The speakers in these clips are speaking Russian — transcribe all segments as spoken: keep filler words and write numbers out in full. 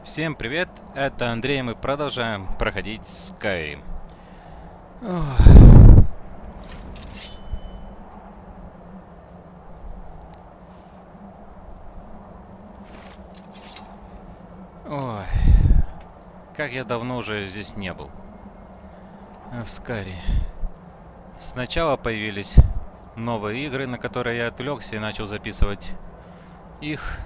Всем привет, это Андрей, мы продолжаем проходить Skyrim. Ох. Ой, как я давно уже здесь не был. В Skyrim. Сначала появились новые игры, на которые я отвлекся и начал записывать их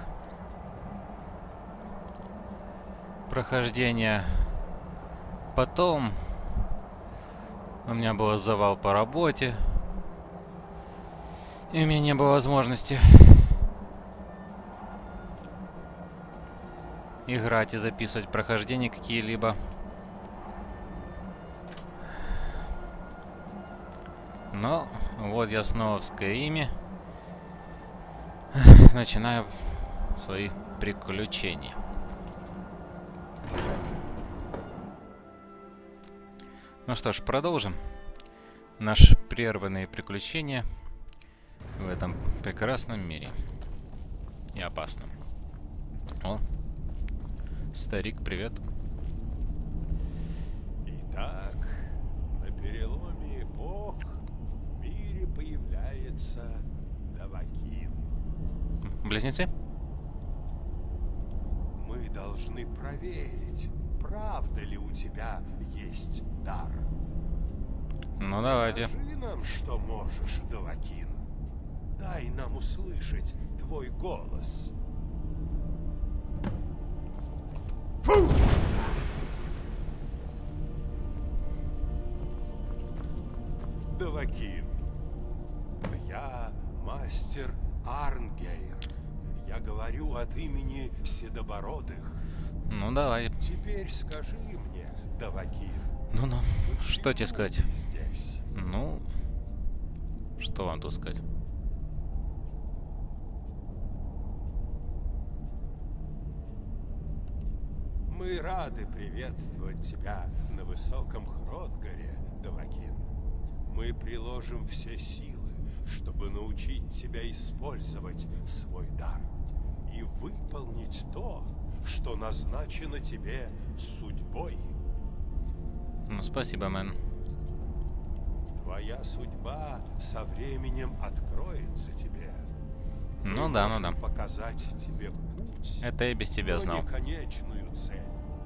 прохождение. Потом у меня был завал по работе, и у меня не было возможности играть и записывать прохождения какие-либо. Но вот я снова в Скайриме начинаю свои приключения. Ну что ж, продолжим наши прерванные приключения в этом прекрасном мире. И опасном. О, старик, привет. Итак, на переломе эпох в мире появляется Давакин. Близнецы? Мы должны проверить, правда ли у тебя есть дар. Ну давайте. Скажи нам, что можешь, Давакин. Дай нам услышать твой голос. Фу! Давакин. Я мастер Арнгейр. Я говорю от имени Седобородых. Ну давай. Теперь скажи мне, Давакин. Ну-ну. Что тебе сказать? Ты здесь? Ну, что вам тут сказать? Мы рады приветствовать тебя на высоком Хротгаре, Давакин. Мы приложим все силы, чтобы научить тебя использовать свой дар и выполнить то, что назначено тебе судьбой. Ну, спасибо, мэн. Твоя судьба со временем откроется тебе. Ну Мы да, ну можем да. показать тебе путь, Это я без тебя но знал. не конечную цель.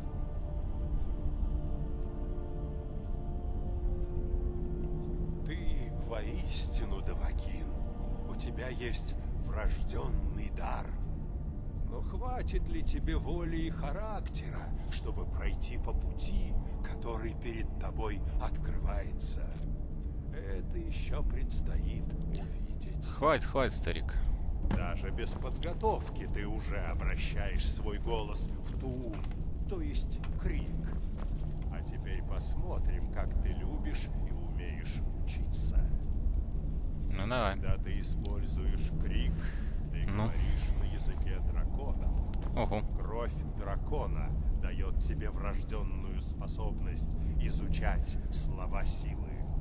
Ты воистину Давакин. У тебя есть врожденный дар. Но хватит ли тебе воли и характера, чтобы пройти по пути, который перед тобой открывается? Это еще предстоит увидеть. Хватит, хватит, старик. Даже без подготовки ты уже обращаешь свой голос в тум, то есть крик. А теперь посмотрим, как ты любишь и умеешь учиться. Ну давай. Когда ты используешь крик, ты Ну. говоришь на языке драконов. Ого. Кровь дракона дает тебе врожденную способность изучать слова силы.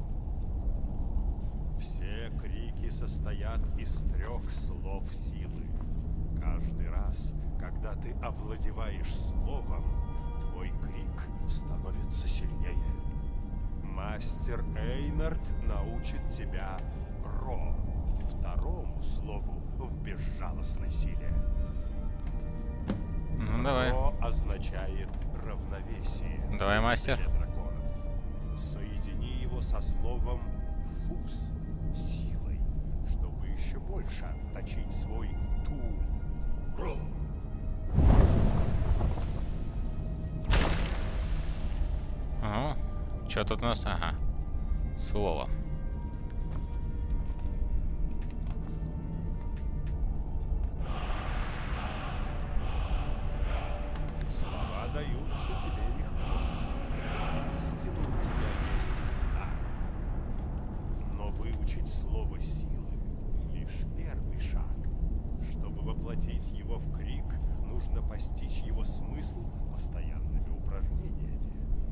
Все крики состоят из трех слов силы. Каждый раз, когда ты овладеваешь словом, твой крик становится сильнее. Мастер Эйнард научит тебя Ро, второму слову в безжалостной силе. Ну давай. Ро означает равновесие. Давай, мастер. Для драконов. Соедини его со словом фус, силой, чтобы еще больше отточить свой тум. Ро. Ага. Что тут у нас? Ага. Слово. Слова даются тебе легко. Истину у тебя есть дар. Но выучить слово силы — лишь первый шаг. Чтобы воплотить его в крик, нужно постичь его смысл постоянными упражнениями.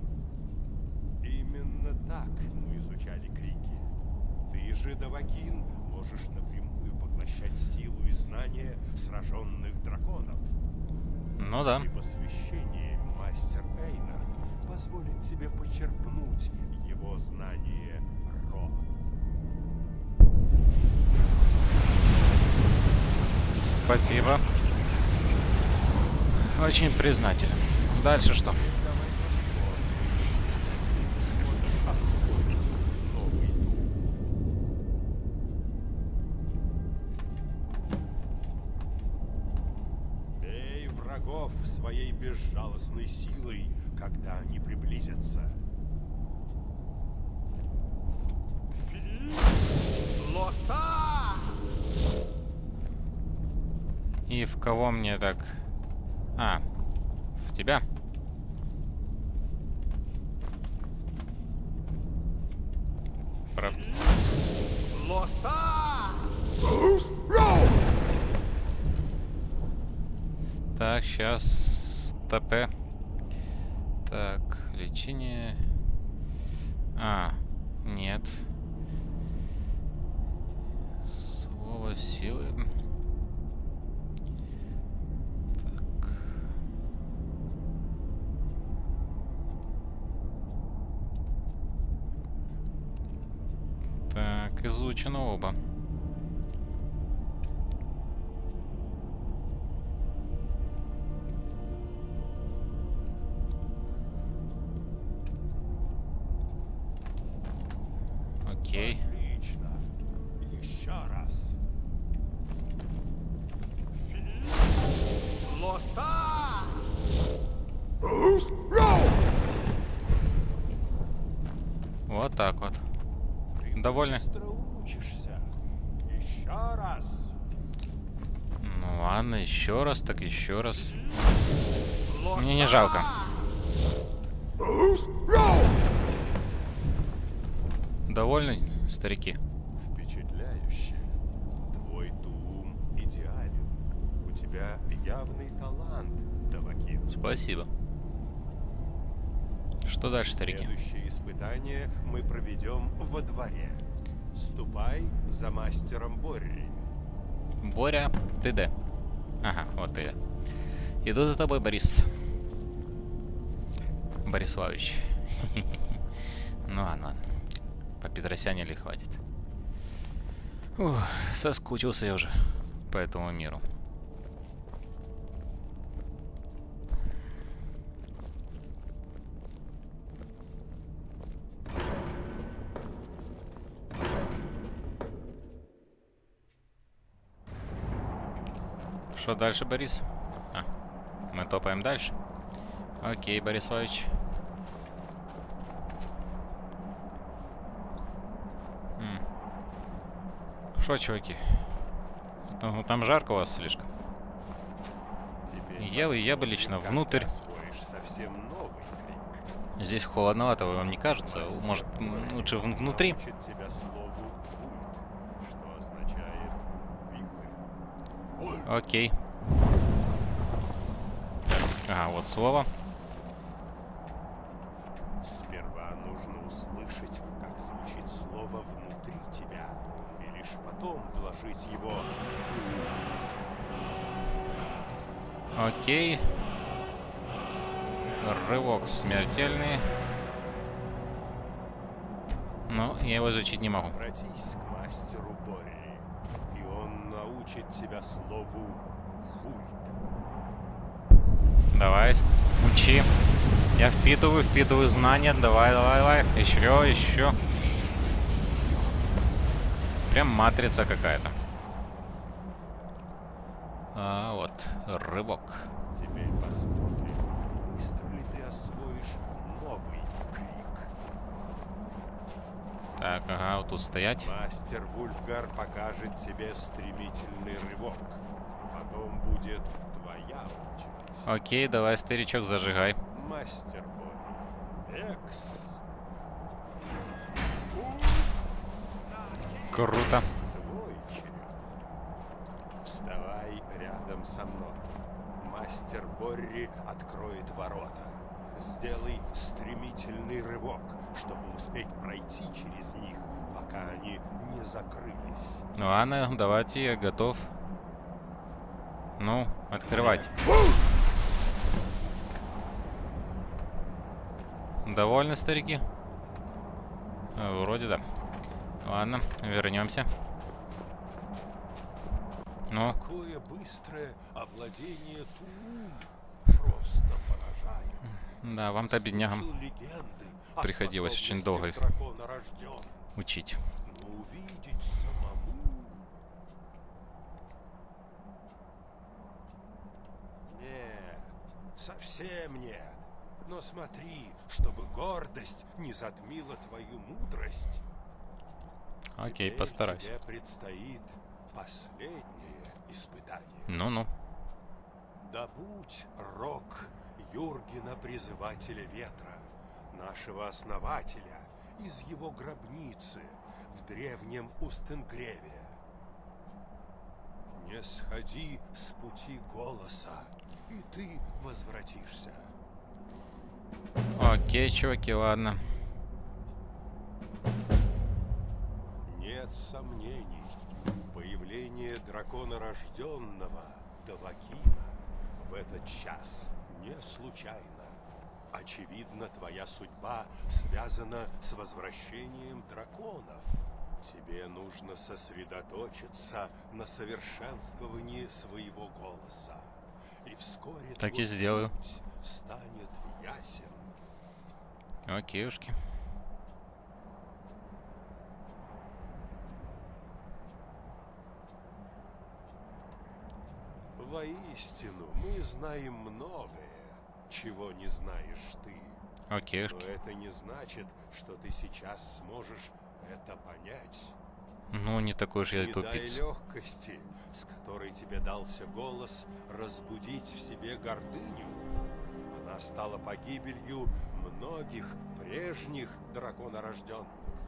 Именно так мы изучали крики. Ты же, Давакин, можешь напрямую поглощать силу и знания сраженных драконов. Ну да. При посвящении мастер Эйнард позволит тебе почерпнуть его знание Ро. Спасибо. Очень признателен. Дальше что? Давай посмотрим, если ты сможешь освоить новый дух. Бей врагов своей безжалостной силой, когда они приблизятся. Фи! Лоса! И в кого мне так... А, в тебя? Прав... Лоса! Так, сейчас... ТП. Так, лечение... А, нет. Слово силы... Так, изучено оба. Окей. Отлично. Еще раз. Фи! Лоса! Вот так вот. Довольны? Быстро учишься. Еще раз. Ну ладно, еще раз, так еще раз. Мне не жалко. Довольны, старики? Впечатляюще. Твой тум идеален. У тебя явный талант, Давакин. Спасибо. Что дальше, старики? Следующее испытание мы проведем во дворе. Ступай за мастером Борри. Боря, ты де? Ага, вот ты. Иду за тобой, Борис. Бориславович. Ну ладно, ладно. По Петросяне ли хватит? Ух, соскучился я уже по этому миру. Что дальше, Борис? А, мы топаем дальше. Окей, Борисович. Что, чуваки? Там, там жарко у вас слишком. Я бы, я бы лично внутрь. Совсем новый крик. Здесь холодновато, вам не кажется? Может, лучше внутри? Тебя слову «ульт», что означает «вихрь». Окей. Ага, вот слово. Сперва нужно услышать, как звучит слово внутри тебя, и лишь потом вложить его в ту. Окей. Рывок смертельный. Но я его изучить не могу. Обратись к мастеру Борри, и он научит тебя слову «ульт». Давай, учи. Я впитываю, впитываю знания. Давай, давай, давай. Еще, еще. Прям матрица какая-то. А, вот, рывок. Теперь посмотрим, быстро ли ты освоишь новый крик. Так, ага, вот тут стоять. Мастер Вульфгар покажет тебе стремительный рывок. Потом будет твоя очередь. Окей, давай, старичок, зажигай. Мастер Борри. Экс. Круто. Твой черед. Вставай рядом со мной. Мастер Борри откроет ворота. Сделай стремительный рывок, чтобы успеть пройти через них, пока они не закрылись. Ну ладно, давайте, я готов. Ну, открывать. Довольны, старики? Вроде да. Ладно, вернемся. Ну. Какое быстрое овладение Тулум. Просто поражает. Да, вам-то, беднягам, приходилось очень долго учить. Но увидеть самому... Нет, совсем нет. Но смотри, чтобы гордость не затмила твою мудрость. Окей, Теперь постараюсь. тебе предстоит последнее испытание. Ну-ну. Добудь рог Юргена, призывателя ветра, нашего основателя, из его гробницы в древнем Устенгреве. Не сходи с пути голоса, и ты возвратишься. Окей, чуваки, ладно. Нет сомнений, появление дракона рожденного Давакина в этот час не случайно. Очевидно, твоя судьба связана с возвращением драконов. Тебе нужно сосредоточиться на совершенствовании своего голоса. И вскоре так и твой сделаю. путь станет ясен. Окейушки. Воистину, мы знаем многое, чего не знаешь ты. Окейушки. Но это не значит, что ты сейчас сможешь это понять. Ну, не такой уж я и Не дай тупица. легкости, с которой тебе дался голос, разбудить в себе гордыню. Она стала погибелью многих прежних драконорожденных.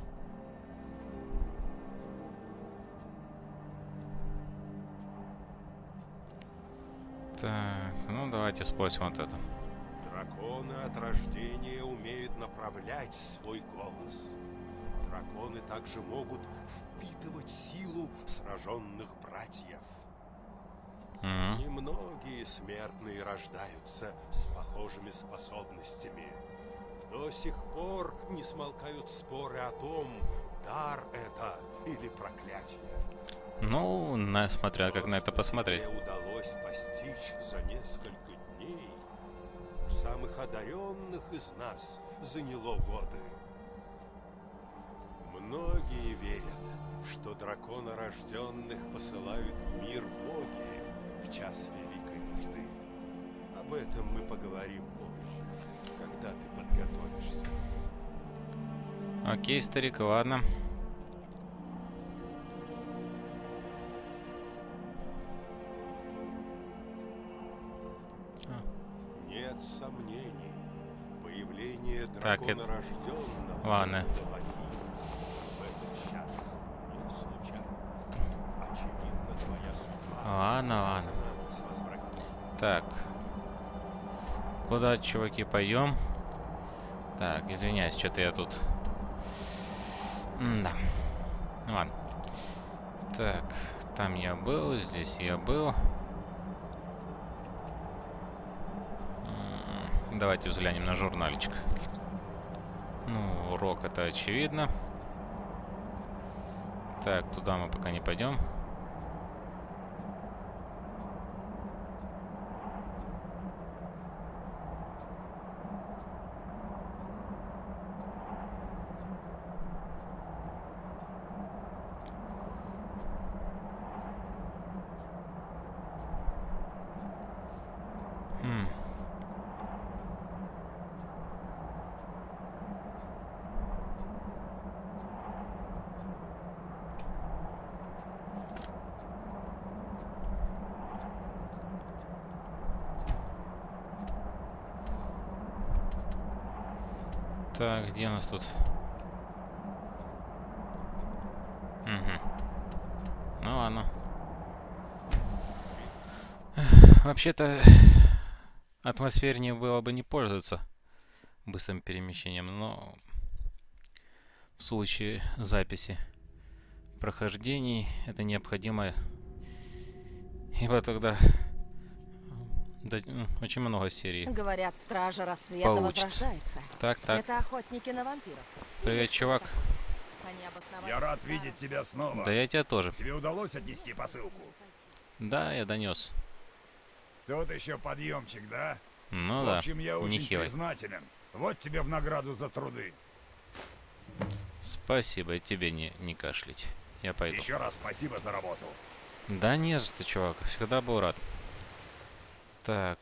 Так, ну давайте спросим вот это. Драконы от рождения умеют направлять свой голос. Драконы также могут впитывать силу сраженных братьев. Угу. Немногие смертные рождаются с похожими способностями. До сих пор не смолкают споры о том, дар это или проклятие. Ну, на, смотря как То, на это что посмотреть. тебе удалось постичь за несколько дней, у самых одаренных из нас заняло годы. Многие верят, что драконорожденных посылают в мир боги в час великой нужды. Об этом мы поговорим позже, когда ты подготовишься. Окей, старик, ладно. Нет сомнений, появление Так, это- драконорожденного ладно. в этот час не случайно. Очевидно, твоя судьба Ладно, ладно. связана с возвращением. Так. Куда, чуваки, пойдем? Так, извиняюсь, что-то я тут... М-да. Ну ладно. Так, там я был, здесь я был. М, Давайте взглянем на журнальчик. Ну, урок это очевидно. Так, туда мы пока не пойдем. Хм. Так, где у нас тут? Угу. Ну ладно. Вообще-то атмосфернее было бы не пользоваться быстрым перемещением, но в случае записи прохождений это необходимо, ибо тогда Да, м, очень много серий. Говорят, стража рассвета Получится. возрождается. Так, так. Это охотники на вампиров. Привет, чувак. Они обосновались Я рад в видеть старом- тебя снова. Да я тебя тоже. Тебе удалось отнести посылку? Да, я донес. Тут еще подъемчик, да? Ну В да, общем, я очень нехилый. признателен. Вот тебе в награду за труды. Спасибо, и тебе не, не кашлять. Я пойду. Еще раз спасибо за работу. Да не за что, чувак. Всегда был рад. Так.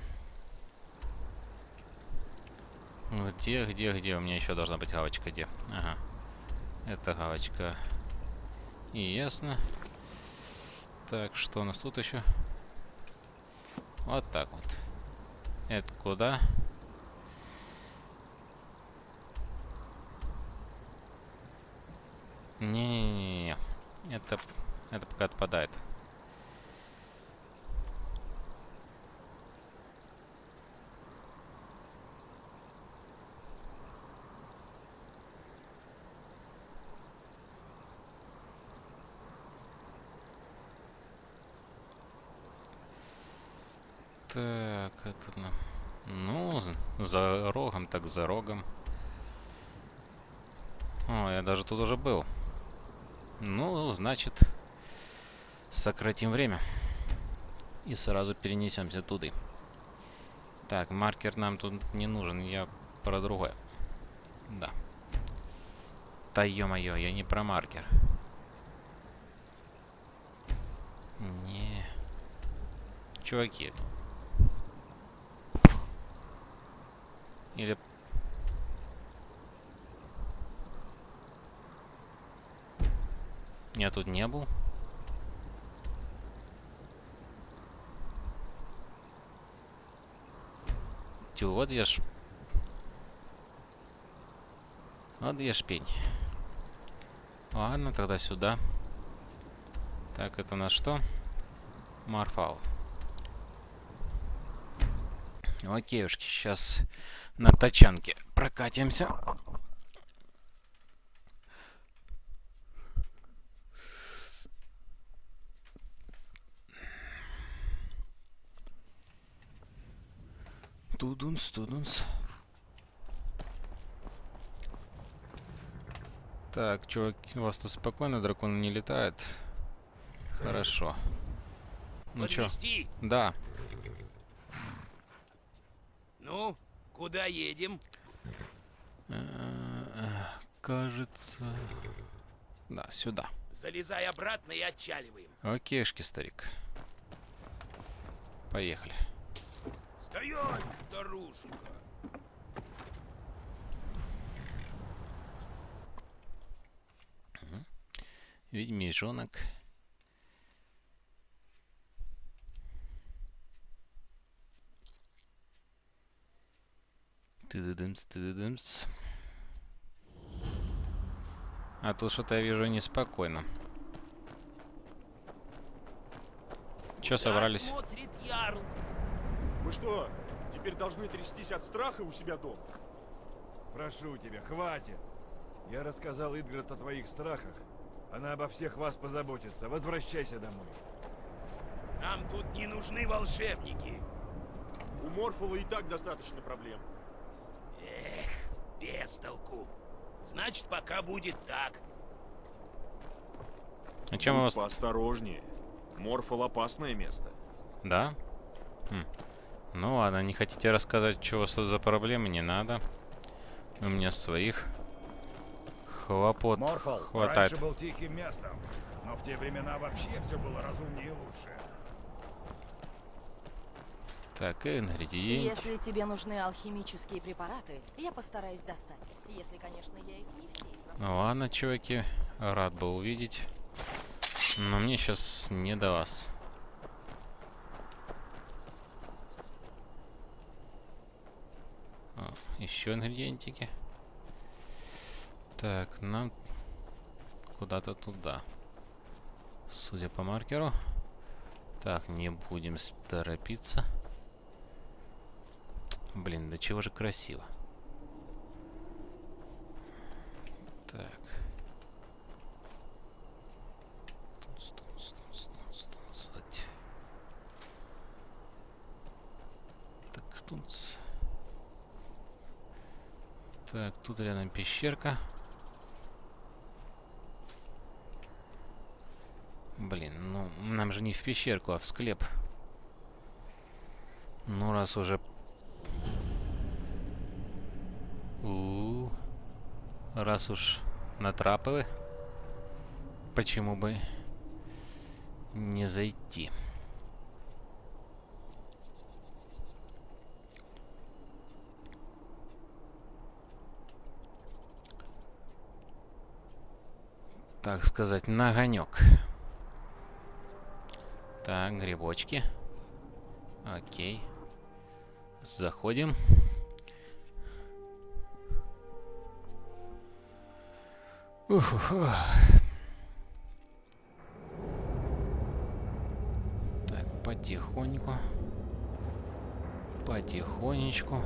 Где, где, где? У меня еще должна быть галочка. Где? Ага. Это галочка. И ясно. Так, что у нас тут еще? Вот так вот. Это куда? Не-не-не-не. Это, это пока отпадает. Так, это... на- Ну, за рогом, так за рогом. О, я даже тут уже был. Ну, значит, сократим время. И сразу перенесемся туда. Так, маркер нам тут не нужен, я про другое. Да. Да ё-моё, я не про маркер. Не. Чуваки. Или... Я тут не был. Тю, вот я ж... Вот я ж пень. Ладно, тогда сюда. Так, это у нас что? Марфал. Окейушки, сейчас на тачанке прокатимся. Тудунс, тудунс. Так, чуваки, у вас тут спокойно, дракон не летает. Хорошо. Ну чё? Подвезти? Да. Ну, куда едем? Э, Кажется... Да, сюда. Залезай обратно и отчаливаем. Окейшки, старик. Поехали. Стоять, старушка! Ведьмижонок. Ты-ды-дымс, ты-ды-дымс. А тут что-то я вижу неспокойно. Чё собрались? Да, смотрит Ярл. Мы что, теперь должны трястись от страха у себя дома? Прошу тебя, хватит. Я рассказал Идгард о твоих страхах. Она обо всех вас позаботится. Возвращайся домой. Нам тут не нужны волшебники. У Морфола и так достаточно проблем. Эх, без толку. Значит, пока будет так. А чем у вас... Поосторожнее. Морфол опасное место. Да? Хм. Ну ладно, не хотите рассказать, что у вас тут за проблемы, не надо. У меня своих хлопот Морфол хватает. раньше был тихим местом, но в те времена вообще все было разумнее и лучше. Так, и ингредиенты. Если тебе нужны алхимические препараты, я постараюсь достать. Если, конечно, я их не все из Ну ладно, чуваки, рад был увидеть. Но мне сейчас не до вас. О, еще ингредиентики. Так, нам куда-то туда. Судя по маркеру. Так, не будем торопиться. Блин, да чего же красиво. Так. Тунц, тунц, тунц, тунц, тунцать. Так, тут рядом пещерка. Блин, ну нам же не в пещерку, а в склеп. Ну раз уже... У-у-у. Раз уж натрапывы, почему бы не зайти? Так сказать, на огонек. Так, грибочки. Окей. Заходим. Ух-ху-ху. Так, потихоньку. Потихонечку.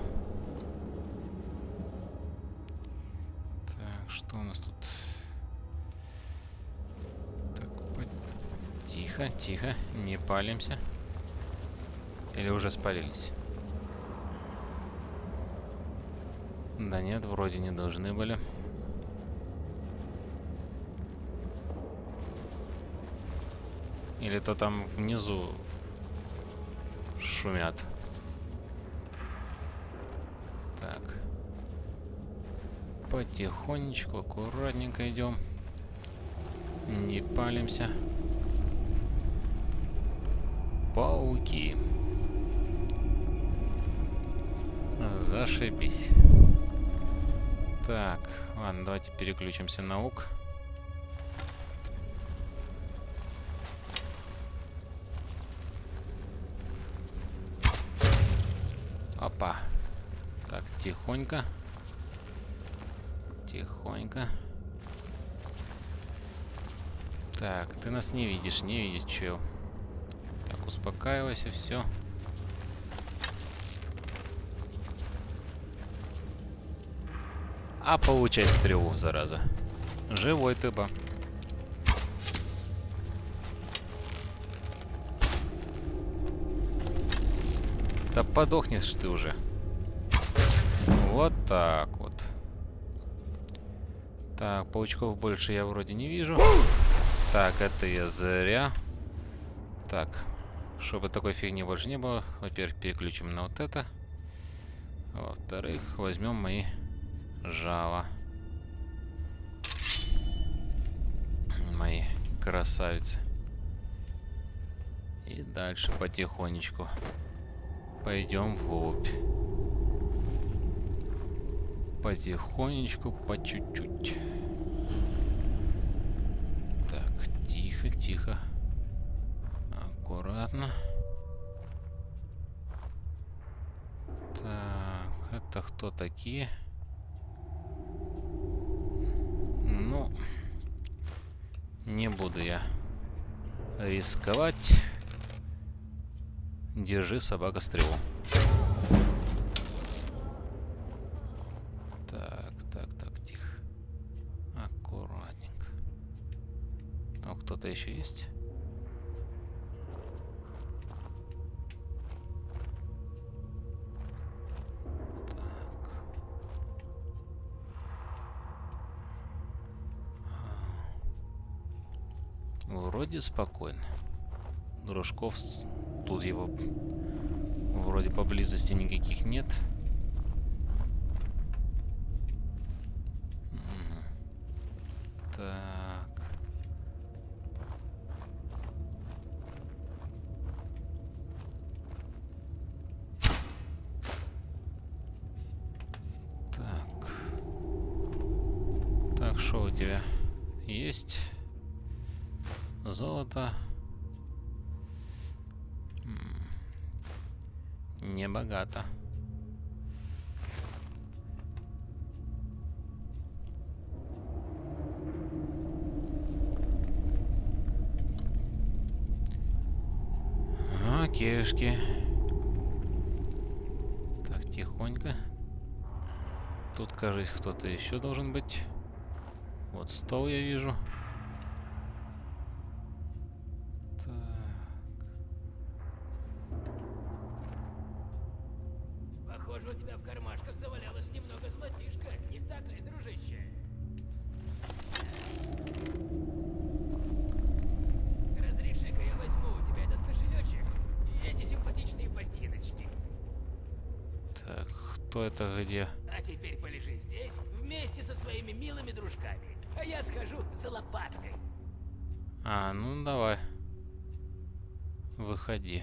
Так, что у нас тут? Так, по... тихо, тихо, не палимся. Или уже спалились? Да нет, вроде не должны были. Или то там внизу шумят. Так. Потихонечку, аккуратненько идем. Не палимся. Пауки. Зашибись. Так, ладно, давайте переключимся на лук. Опа. Так, тихонько. Тихонько. Так, ты нас не видишь, не видишь, чё. Так, успокаивайся, все. А получай стрелу, зараза. Живой ты бы. Да подохнешь ты уже. Вот так вот. Так, паучков больше я вроде не вижу. Так, это я зря. Так, чтобы такой фигни больше не было, во-первых, переключим на вот это. Во-вторых, возьмем мои жало. Мои красавицы. И дальше потихонечку пойдем вглубь. Потихонечку, по чуть-чуть. Так, тихо, тихо. Аккуратно. Так, это кто такие? Ну, не буду я рисковать. Держи, собака, стрелу. Так, так, так, тихо. Аккуратненько. Там кто-то еще есть? Вроде спокойно. Дружков тут его вроде поблизости никаких нет. Угу. Так. Так. Так, что у тебя есть? Золото. Не богато. Окейшки. Так, тихонько. Тут, кажется, кто-то еще должен быть. Вот стол я вижу. Похоже, у тебя в кармашках завалялось немного золотишка, не Кто это где? А теперь полежи здесь вместе со своими милыми дружками. А я схожу за лопаткой. А, ну давай. Выходи.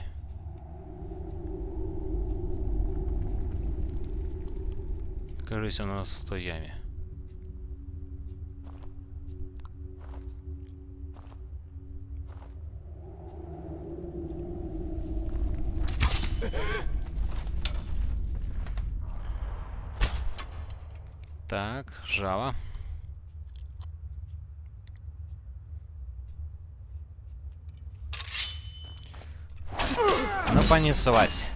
Кажись, он у нас в той яме. Так, жало. Ну, понеслась.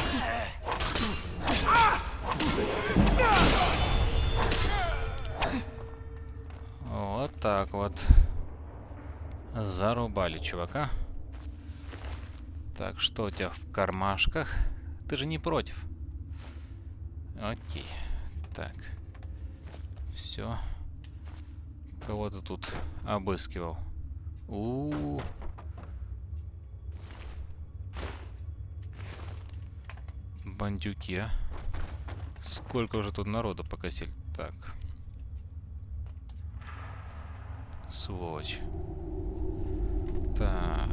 Вот так вот. Зарубали чувака. Так, что у тебя в кармашках? Ты же не против? Окей. Так. Все. Кого ты тут обыскивал? У-у-у. Бандюки, а? Сколько уже тут народу покосили? Так. Сволочь. Так.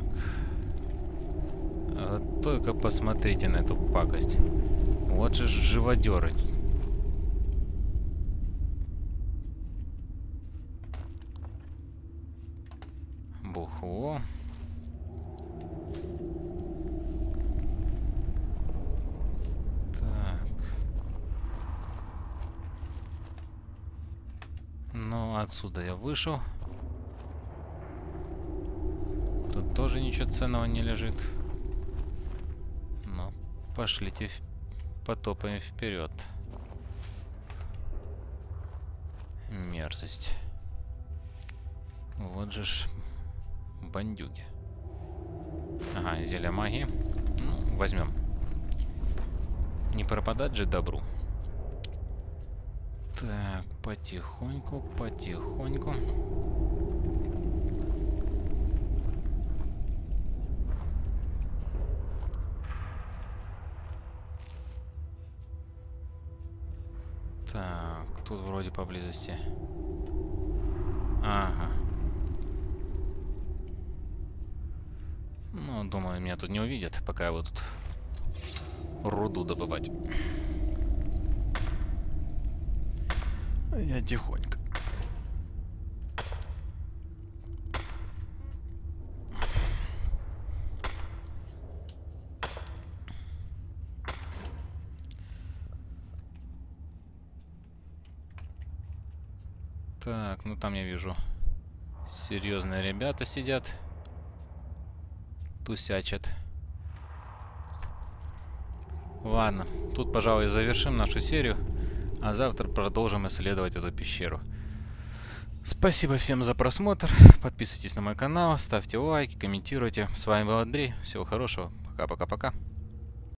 А только посмотрите на эту пакость. Вот же живодеры. Бухло. Ну, отсюда я вышел. Тут тоже ничего ценного не лежит. Ну, пошлите, потопаем вперед. Мерзость. Вот же ж бандюги. Ага, зелье магии. Ну, возьмем. Не пропадать же добру. Так, потихоньку, потихоньку. Так, тут вроде поблизости. Ага. Ну, думаю, меня тут не увидят, пока я буду тут руду добывать. Я тихонько. Так, ну там я вижу, серьезные ребята сидят, тусячат. Ладно, тут, пожалуй, завершим нашу серию, а завтра продолжим исследовать эту пещеру. Спасибо всем за просмотр, подписывайтесь на мой канал, ставьте лайки, комментируйте. С вами был Андрей, всего хорошего, пока-пока-пока.